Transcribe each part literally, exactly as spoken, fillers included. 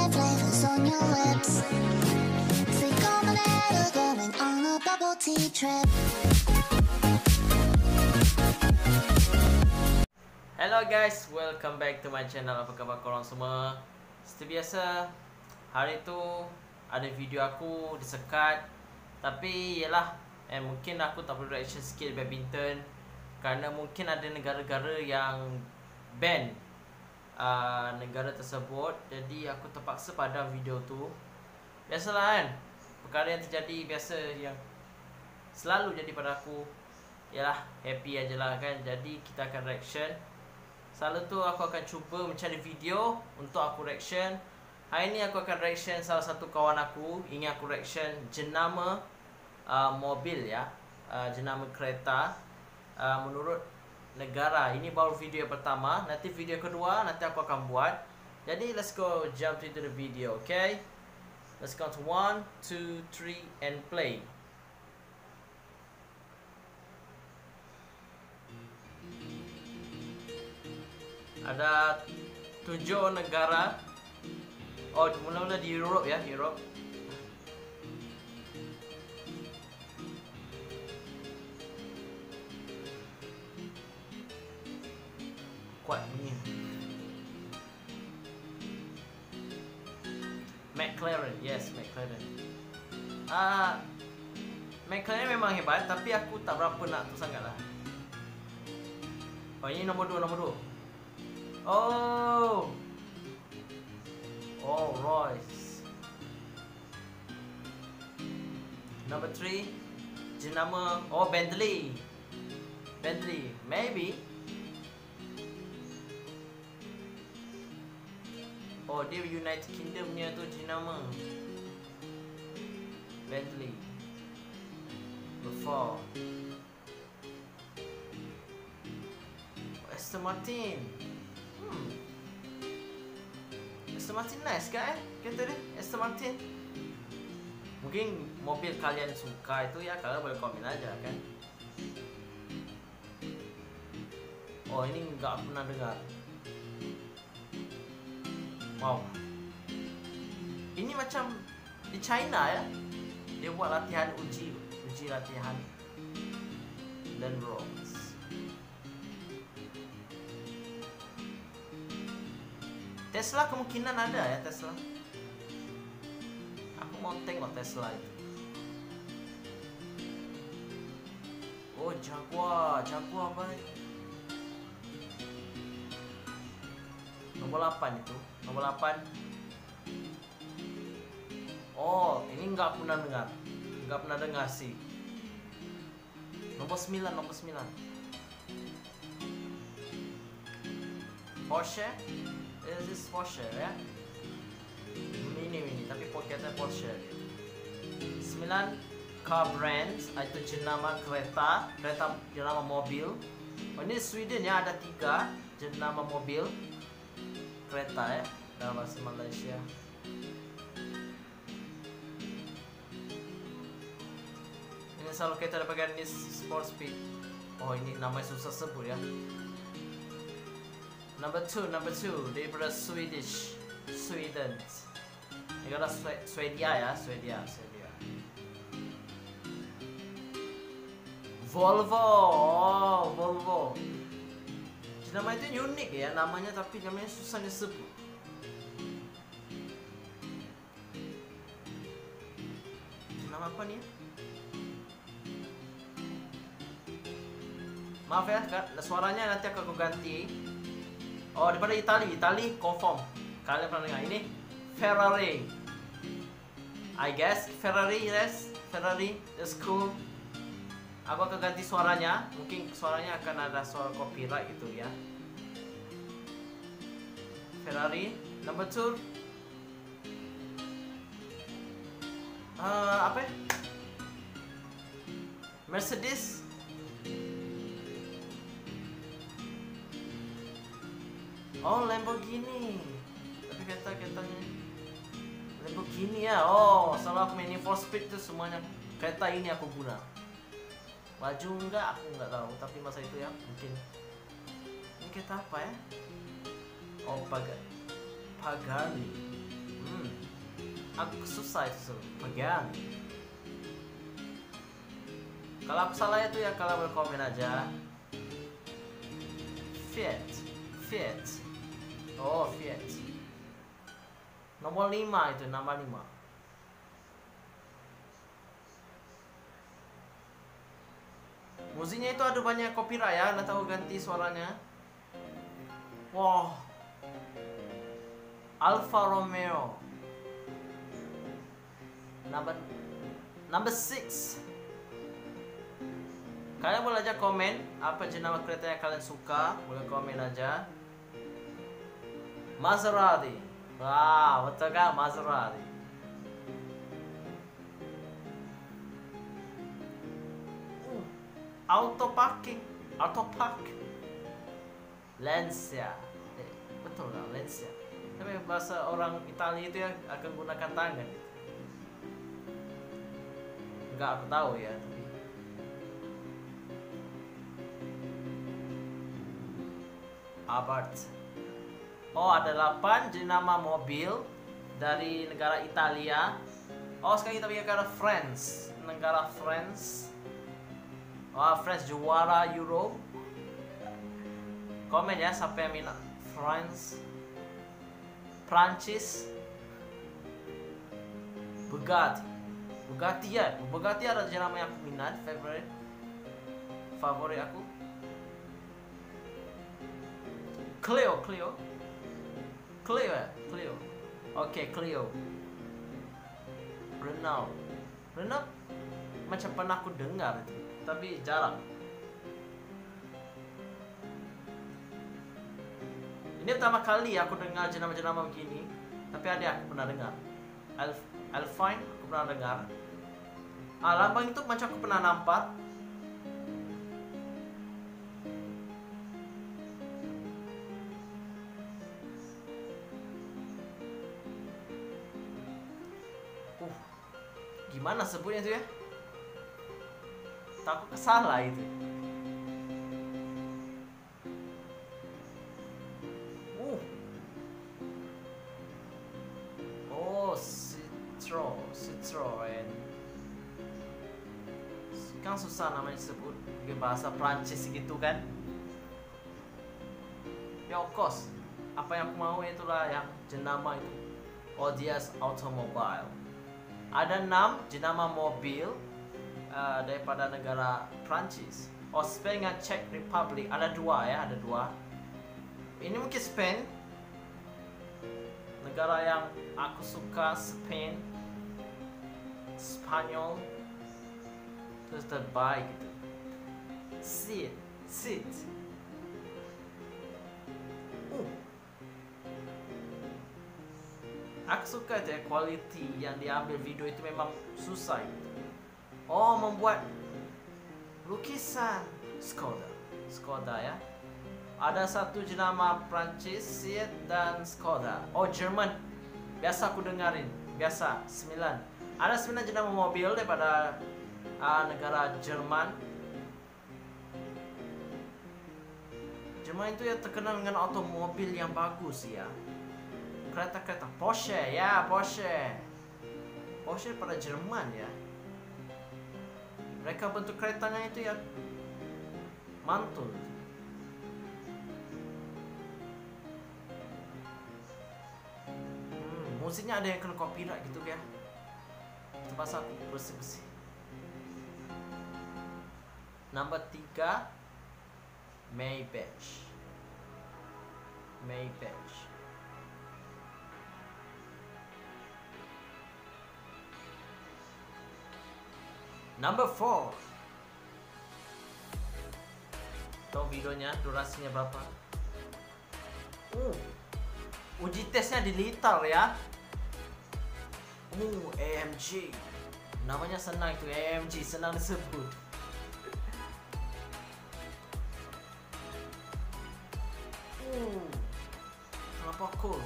strawberry flavors on your lips. Think I'm an adder going on a bubble tea trip. Hello guys, welcome back to my channel. Apa khabar korang semua? Seperti biasa, hari tu ada video aku disekat. Tapi yalah, eh, mungkin aku tak perlu reaction sikit badminton kerana mungkin ada negara-negara yang ban uh, negara tersebut. Jadi aku terpaksa padam video tu. Biasalah kan, perkara yang terjadi biasa yang selalu jadi pada aku. Yalah, happy ajalah kan. Jadi kita akan reaction. Selalu tu aku akan cuba mencari video untuk aku reaction. Hari ni aku akan reaction salah satu kawan aku. Ini aku reaction jenama uh, mobil ya, uh, jenama kereta uh, menurut negara. Ini baru video yang pertama. Nanti video kedua nanti aku akan buat. Jadi let's go jump into the video, okay? Let's go to one, two, three, and play. Ada tujuh negara. Oh, mula-mula di Europe ya, Europe. Kuat bunyi. McLaren, yes, McLaren. Ah, uh, McLaren memang hebat, tapi aku tak berapa nak tu sangat lah. Oh, ini nombor dua, nombor dua. Oh, oh, Royce. Number three, jenama, oh, Bentley. Bentley, maybe. Oh, dia United Kingdom punya tu jenama Bentley. Before oh, Aston Martin. Hmm. Aston Martin nice kan eh? Kata dia Aston Martin. Mungkin mobil kalian suka itu ya, kalau boleh komen aja kan. Oh, ini enggak pernah dengar. Wow. Ini macam di China ya. Dia buat latihan uji, uji latihan. Dan Rolls. Tesla kemungkinan ada ya, Tesla. Aku mau tengok Tesla itu. Oh, Jaguar, Jaguar baik. Nomor delapan itu, nomor delapan. Oh, ini enggak pernah dengar. Enggak pernah dengar sih. Nomor sembilan, nomor sembilan. Porsche. Is this Porsche ya? Mini mini, tapi pokoknya Porsche. sembilan car brands, itu jenama kereta, kereta jenama mobil. Oh, ini Sweden ya, ada tiga jenama mobil kereta ya dalam bahasa Malaysia. Ini selalu kita dapatkan di Sport Speed. Oh, ini namanya susah sebut ya. Number two, number two, daripada Swedish, Sweden. Negara Swedia ya, Swedia, Swedia. Volvo, oh, Volvo. Nama itu unik ya namanya, tapi namanya susah disebut. Nama apa nih? Maaf ya, suaranya nanti akan aku ganti. Oh, daripada Itali, Itali confirm. Kalian pernah dengar ini? Ferrari. I guess Ferrari, yes, Ferrari is cool. Aku akan ganti suaranya. Mungkin suaranya akan ada suara copyright gitu ya. Ferrari. Number two. Uh, apa? Mercedes. Oh, Lamborghini. Tapi kata-katanya Lamborghini ya. Oh, salah aku main Need for Speed tuh semuanya kereta ini aku guna. Baju enggak, aku enggak tahu. Tapi masa itu ya, mungkin. Ini kereta apa ya? Oh, Pagani. Pagani. Hmm. Aku susah itu pegang. Kalau aku salah itu ya kalau berkomen aja. Fiat, Fiat. Oh, Fiat. Nomor lima itu, nama lima. Musiknya itu ada banyak copyright ya, anda tahu ganti suaranya. Wow. Alfa Romeo. Number number six. Kalian boleh aja komen apa jenama kereta yang kalian suka, boleh komen aja. Maserati. Wah, betul kan Maserati. Uh, auto parking, auto park. Lancia. Eh, betul kan Lancia. Tapi bahasa orang Italia itu ya akan gunakan tangan. Enggak aku tahu ya, tapi Abarth. Oh, ada delapan jenama mobil dari negara Italia. Oh, sekarang kita bicara France. Negara France. Oh, France juara Euro. Komen ya siapa yang minat France. Prancis. Bugatti. Bugatti ya. Bugatti ada jenama yang aku minat, favorite. Favorit aku. Clio, Clio. Clio ya, Clio. Oke, okay, Clio. Renault. Renault macam pernah aku dengar itu, tapi jarang. Ini pertama kali aku dengar jenama-jenama begini, tapi ada aku pernah dengar. Alf, Alpine aku pernah dengar. Ah, lambang itu macam aku pernah nampak. Uh, gimana sebutnya itu ya? Takut kesalah itu. Uh. Oh, Citro, Citroen. Kan susah namanya disebut, bahasa Prancis gitu kan. Ya of course, apa yang aku mau itulah yang jenama itu. Odias Automobile. Ada enam jenama mobil uh, daripada negara Prancis. Oh, Spain dengan Czech Republic ada dua ya, ada dua. Ini mungkin Spain. Negara yang aku suka, Spain, Spanyol. Terus terbaik gitu. Seat, seat. Uh. Aku suka deh quality yang diambil video itu memang susah gitu. Oh, membuat lukisan Skoda, Skoda ya. Ada satu jenama Prancis, Seat dan Skoda. Oh, Jerman. Biasa aku dengarin, biasa sembilan. Ada sembilan jenama mobil daripada uh, negara Jerman. Jerman itu ya terkenal dengan otomobil yang bagus ya. Kereta-kereta Porsche ya, Porsche. Porsche pada Jerman ya. Mereka bentuk keretanya itu ya mantul. Hmm, musiknya ada yang kena copyright gitu ya. Terpaksa aku bersih-bersih. Nomor tiga, Maybach. Maybach. Number four. Tahu videonya durasinya berapa? Uh, uji tesnya di liter ya. Uh, A M G. Namanya senang itu, A M G, senang disebut. Uh, kenapa cool?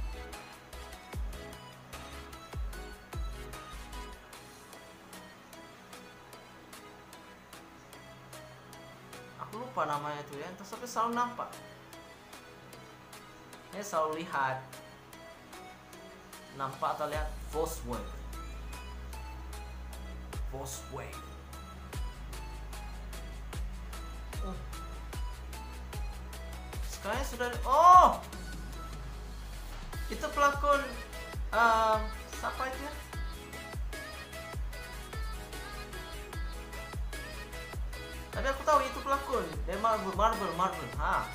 Lupa namanya tuh ya, tapi selalu nampak. Saya selalu lihat nampak atau lihat Volkswagen. Volkswagen. Oh. Sekarang sudah. Oh, itu pelakon. Uh, siapa itu? Tapi aku tahu itu pelakon. Dia Marvel, Marvel, Marvel. Ha.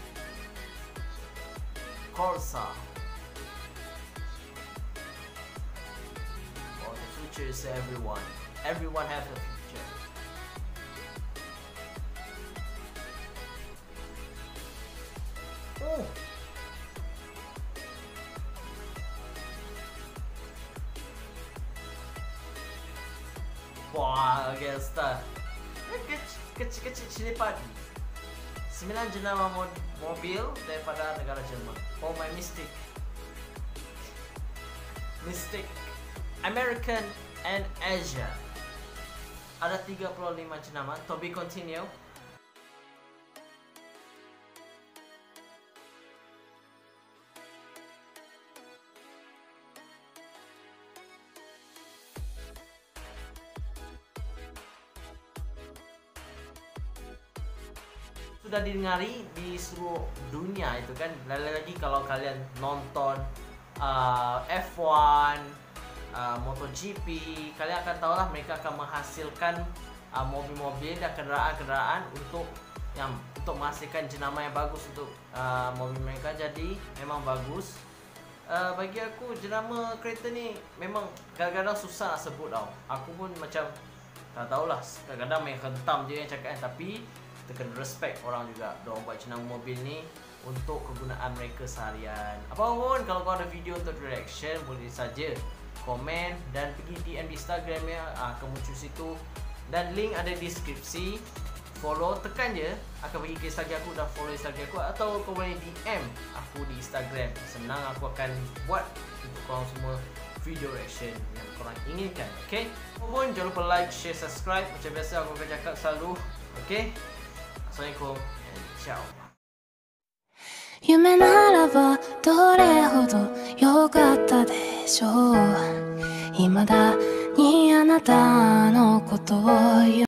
Corsa. Oh, the future is everyone. Everyone has a future. Oh. Wah, gangster. Kecil-kecil cili padi. Sembilan jenama mobil daripada negara Jerman. Oh my Mystic. Mystic. American and Asia. Ada tiga puluh lima jenama. To be continue. Sudah didengari di seluruh dunia itu kan. Lagi-lagi kalau kalian nonton uh, F one, uh, MotoGP, kalian akan tahu lah mereka akan menghasilkan uh, mobil-mobil dan kendaraan-kendaraan untuk yang untuk menghasilkan jenama yang bagus untuk uh, mobil mereka. Jadi memang bagus. Uh, bagi aku jenama kereta ni memang kadang-kadang susah nak sebut tau. Aku pun macam tak tahulah, kadang-kadang main hentam je yang cakap kan. Tapi kita kena respect orang juga. Diorang buat jenama mobil ni untuk kegunaan mereka seharian. Apapun, kalau kau ada video untuk reaction, boleh saja komen dan pergi D M di Instagram ya, ah, akan muncul situ. Dan link ada di deskripsi. Follow, tekan je akan pergi ke Instagram aku dan follow Instagram aku. Atau kau boleh D M aku di Instagram. Senang, aku akan buat untuk korang semua video reaction yang korang inginkan. Okay? Apapun, jangan lupa like, share, subscribe. Macam biasa aku akan cakap selalu. Okay? Assalamualaikum and ciao. 夢ならばどれほど良かったでしょう。未だにあなたのことを